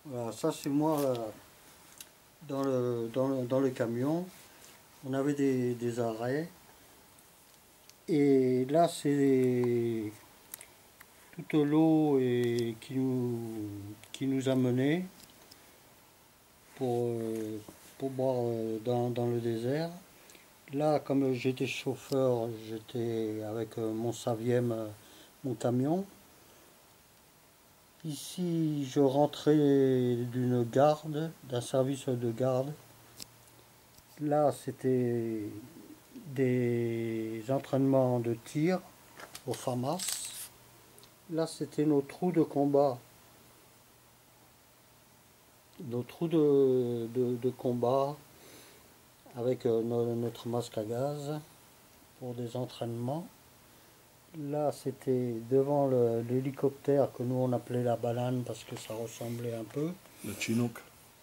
Voilà, ça c'est moi là, dans le camion. On avait des arrêts. Et là c'est toute l'eau qui nous a menés pour, euh, pour boire dans le désert. Là, comme j'étais chauffeur, j'étais avec mon Saviem, mon camion. Ici, je rentrais d'une garde, d'un service de garde. Là, c'était des entraînements de tir au FAMAS. Là, c'était nos trous de combat. Nos trous de combat avec notre masque à gaz pour des entraînements. Là, c'était devant l'hélicoptère que nous on appelait la banane parce que ça ressemblait un peu. Le Chinook.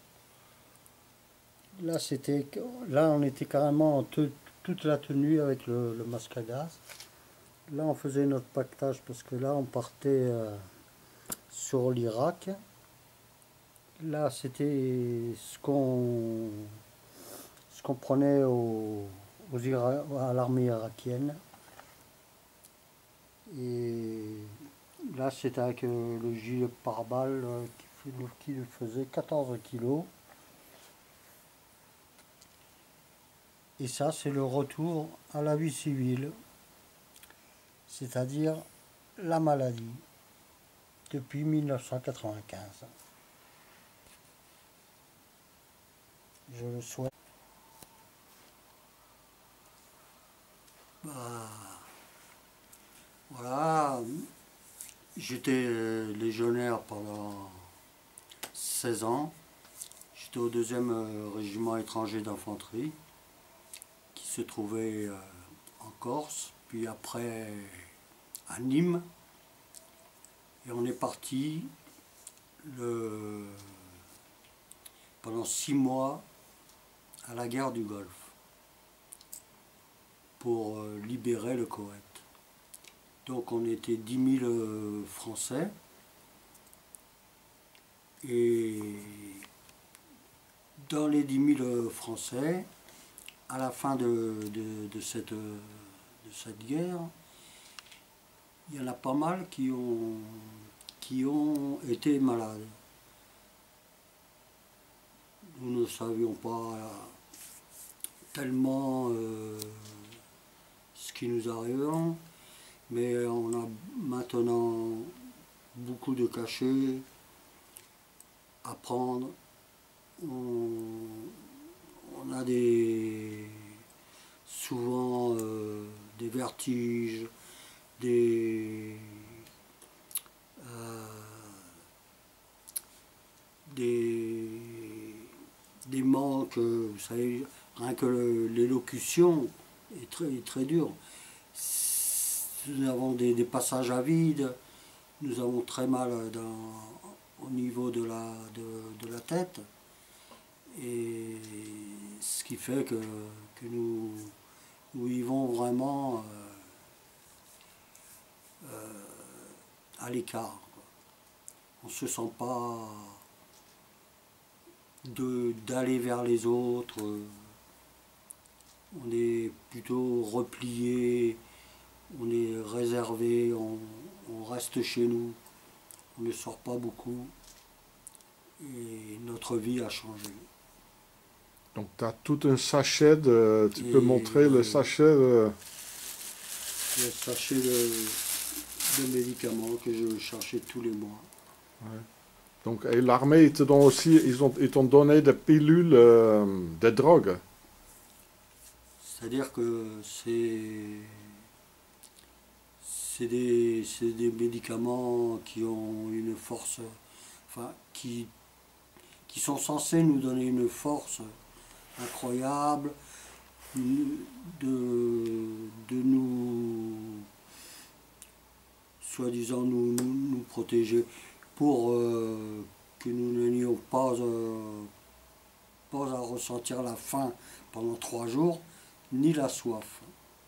Là, là on était carrément en toute la tenue avec le masque à gaz. Là, on faisait notre pactage parce que là, on partait sur l'Irak. Là, c'était ce qu'on prenait à l'armée irakienne. Et là, c'était avec le gilet pare-balles qui faisait 14 kilos. Et ça, c'est le retour à la vie civile, c'est-à-dire la maladie, depuis 1995. Je le souhaite. Bah, voilà, j'étais légionnaire pendant 16 ans. J'étais au 2e régiment étranger d'infanterie qui se trouvait en Corse, puis après à Nîmes. Et on est parti pendant 6 mois à la guerre du Golfe pour libérer le Koweït. Donc on était 10 000 Français et dans les 10 000 Français, à la fin de cette guerre, il y en a pas mal qui ont été malades. Nous ne savions pas tellement ce qui nous arrivait, mais on a maintenant beaucoup de cachets à prendre. On a souvent des vertiges, des, euh, des manques, vous savez, rien que l'élocution est très dure. Nous avons des passages à vide, nous avons très mal au niveau de la tête, et ce qui fait que nous vivons vraiment à l'écart. On ne se sent pas d'aller vers les autres, on est plutôt replié, on est réservé, on reste chez nous, on ne sort pas beaucoup et notre vie a changé. Donc tu as tout un sachet de... Tu peux montrer le sachet de... Le sachet de médicaments que je cherchais tous les mois. Ouais. Donc, et l'armée, ils te donnent aussi, ils t'ont donné des pilules de drogue. C'est-à-dire que c'est des médicaments qui ont une force, enfin, qui sont censés nous donner une force incroyable, de nous, soi-disant, nous protéger pour que nous n'ayons pas à ressentir la faim pendant 3 jours, ni la soif.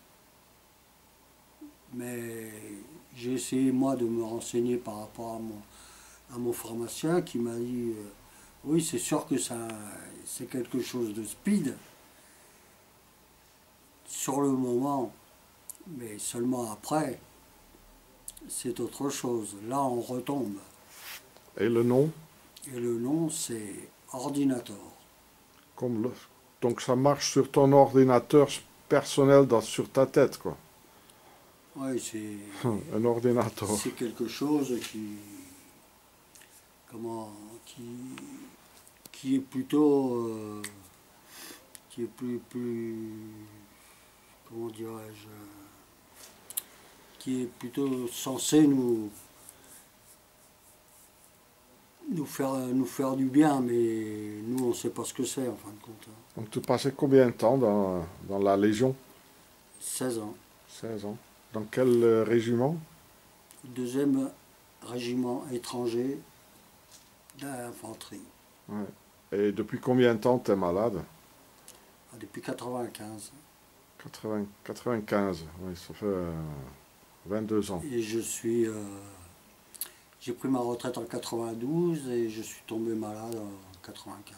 Mais j'ai essayé moi de me renseigner par rapport à mon pharmacien qui m'a dit Oui, c'est sûr que ça, c'est quelque chose de speed sur le moment, mais seulement après, c'est autre chose. Là, on retombe. Et le nom? Et le nom, c'est Ordinator. Comme donc ça marche sur ton ordinateur personnel sur ta tête, quoi. Oui, Un ordinateur. c'est quelque chose comment, qui, qui est plutôt, qui est comment dirais-je, qui est plutôt censé nous faire du bien, mais nous, on ne sait pas ce que c'est, en fin de compte. Donc tu passais combien de temps dans la Légion? 16 ans. 16 ans. Dans quel régiment? Deuxième régiment étranger d'infanterie. Ouais. Et depuis combien de temps tu es malade? Depuis 95. 95, oui, ça fait 22 ans. Et j'ai pris ma retraite en 92 et je suis tombé malade en 95.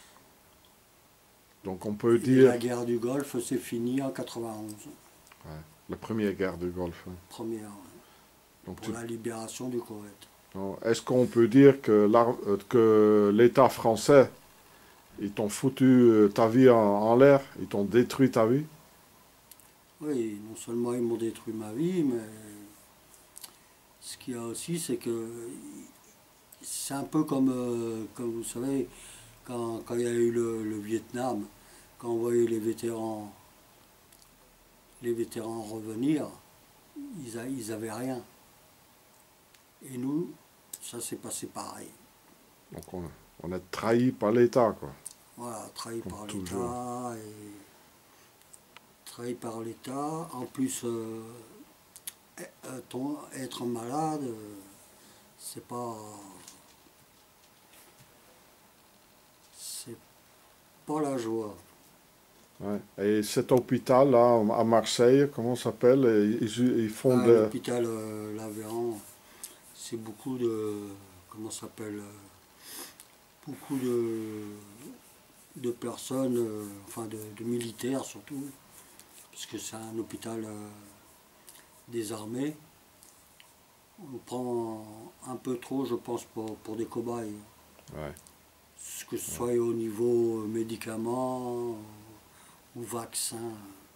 Donc on peut Et dire, la guerre du Golfe s'est finie en 91. ouais, la première guerre du Golfe. Hein. Première, ouais, Donc pour la libération du Koweït. est-ce qu'on peut dire que l'État français, ils t'ont foutu ta vie en l'air, ils t'ont détruit ta vie? Oui, non seulement ils m'ont détruit ma vie, mais ce qu'il y a aussi, c'est que c'est un peu comme vous savez, quand il y a eu le Vietnam, quand on voyait les vétérans revenir, ils avaient rien. Et nous, ça s'est passé pareil. Donc on est trahi par l'État, quoi. Voilà, trahi Comme par toujours. l'État, trahi par l'État. En plus, être malade, c'est pas, c'est pas la joie. Ouais. Et cet hôpital-là, à Marseille, comment ça s'appelle? Ils font Ah, de... l'hôpital Laveran, c'est beaucoup de, comment ça s'appelle, beaucoup de personnes, enfin de militaires surtout, puisque c'est un hôpital des armées. On prend un peu trop, je pense, pour des cobayes. Ouais, Que ce soit au niveau médicaments ou vaccins.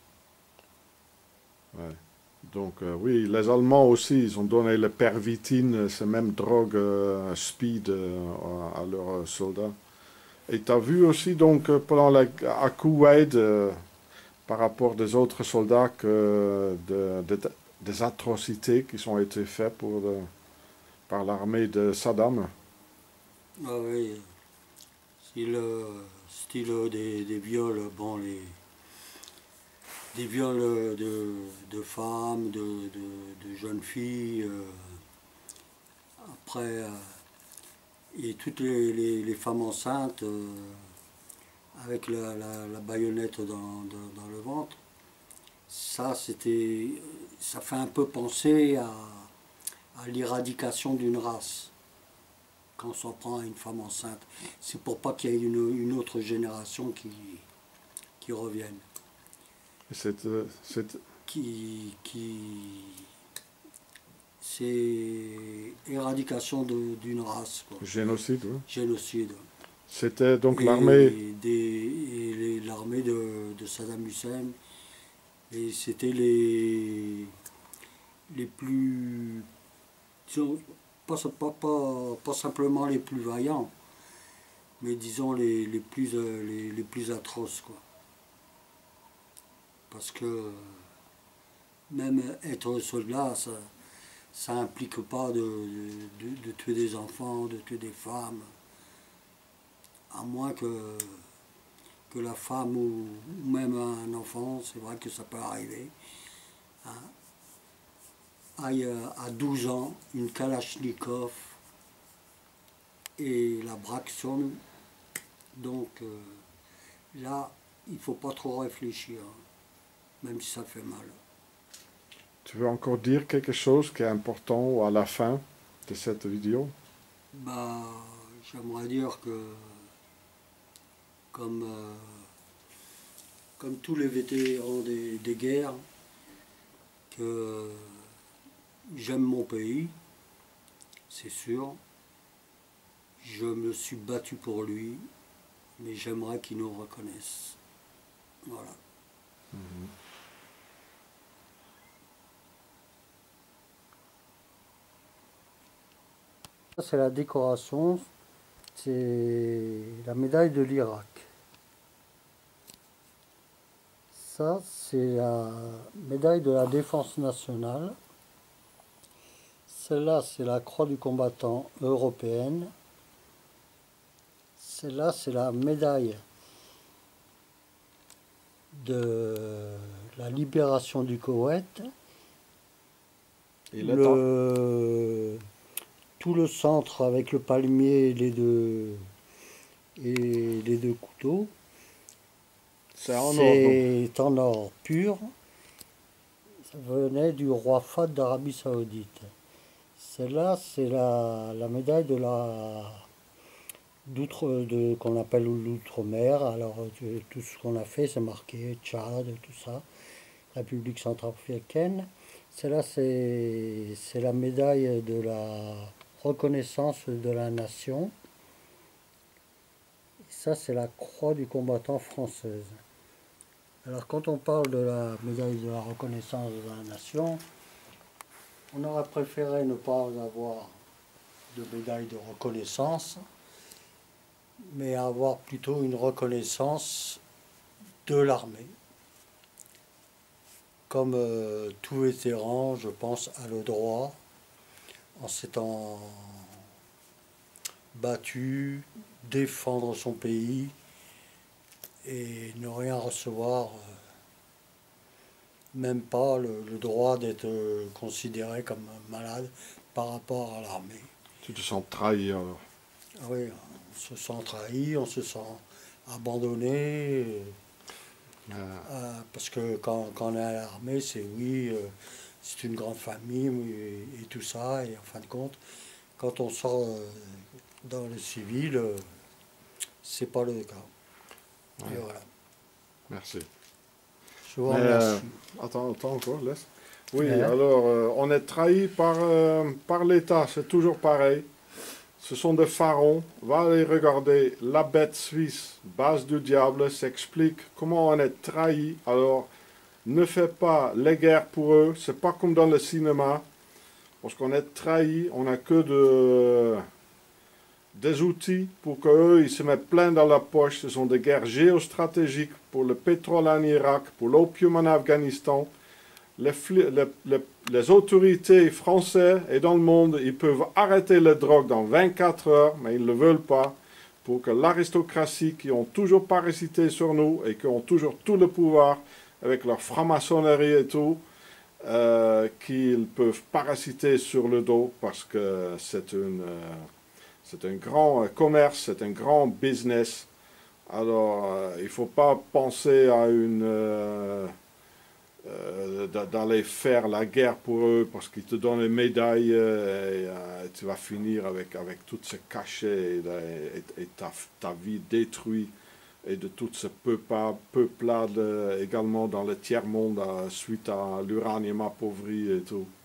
ouais. Donc oui, les Allemands aussi, ils ont donné le pervitine, ces mêmes drogues speed à leurs soldats. Et tu as vu aussi donc à Koweït, par rapport des autres soldats, des atrocités qui ont été faites par l'armée de Saddam. Ah oui, style des viols, bon, des viols de femmes, de jeunes filles, après, et toutes les femmes enceintes avec la baïonnette dans le ventre. Ça, ça fait un peu penser à l'éradication d'une race quand on s'en prend à une femme enceinte. C'est pour pas qu'il y ait une autre génération qui revienne, C'est qui c'est éradication d'une race, quoi. génocide, oui. Génocide. C'était donc l'armée. Et l'armée de Saddam Hussein. Et c'était les plus, disons, pas simplement les plus vaillants, mais disons les plus atroces, quoi. Parce que même être soldat, ça implique pas de tuer des enfants, de tuer des femmes, à moins que la femme ou même un enfant, c'est vrai que ça peut arriver, hein, aille à 12 ans une Kalachnikov et la braque sur nous. Donc là, il ne faut pas trop réfléchir, hein, même si ça fait mal. Tu veux encore dire quelque chose qui est important à la fin de cette vidéo? Bah, j'aimerais dire que comme, comme tous les vétérans des guerres, que j'aime mon pays, c'est sûr. Je me suis battu pour lui, mais j'aimerais qu'il nous reconnaisse. Voilà. Mhm. Ça, c'est la décoration, c'est la médaille de l'Irak. Ça, c'est la médaille de la défense nationale. Celle-là, c'est la croix du combattant européenne. Celle-là, c'est la médaille de la libération du Koweït. Et le temps? Tout le centre avec le palmier et les deux couteaux, C'est en or, donc. c'est en or pur. Ça venait du roi Fahd d'Arabie Saoudite. Celle-là, c'est la médaille de qu'on appelle l'outre-mer. Alors tout ce qu'on a fait, c'est marqué Tchad, tout ça, République centrafricaine. Celle-là, c'est la médaille de la reconnaissance de la nation. Et ça, c'est la croix du combattant française. Alors quand on parle de la médaille de la reconnaissance de la nation, on aurait préféré ne pas avoir de médaille de reconnaissance, mais avoir plutôt une reconnaissance de l'armée. Comme tout vétéran, je pense, a le droit, en s'étant battu, défendre son pays et ne rien recevoir, même pas le droit d'être considéré comme malade par rapport à l'armée. Tu te sens trahi alors. Oui, on se sent trahi, on se sent abandonné, parce que quand on est à l'armée, c'est oui, c'est une grande famille et tout ça, et en fin de compte, quand on sort dans le civil, c'est pas le cas. Ouais. Et voilà. Merci. Je vous Mais, remercie. attends encore, laisse. Oui, Ouais. alors on est trahi par l'État, c'est toujours pareil. Ce sont des pharaons. Va aller regarder La Bête suisse, base du diable, s'explique comment on est trahi. Alors, ne fais pas les guerres pour eux. C'est pas comme dans le cinéma. Parce qu'on est trahi, on n'a que des outils pour qu'eux, ils se mettent plein dans la poche. Ce sont des guerres géostratégiques pour le pétrole en Irak, pour l'opium en Afghanistan. Les autorités françaises et dans le monde, ils peuvent arrêter la drogue dans 24 heures, mais ils ne le veulent pas, pour que l'aristocratie, qui ont toujours parasité sur nous et qui ont toujours tout le pouvoir, avec leur franc-maçonnerie et tout, qu'ils peuvent parasiter sur le dos, parce que c'est un grand commerce, c'est un grand business. Alors, il ne faut pas penser à d'aller faire la guerre pour eux parce qu'ils te donnent les médailles et tu vas finir avec tous ces cachets et ta vie détruite et de toute ce peuplade également dans le tiers-monde suite à l'uranium appauvri et tout.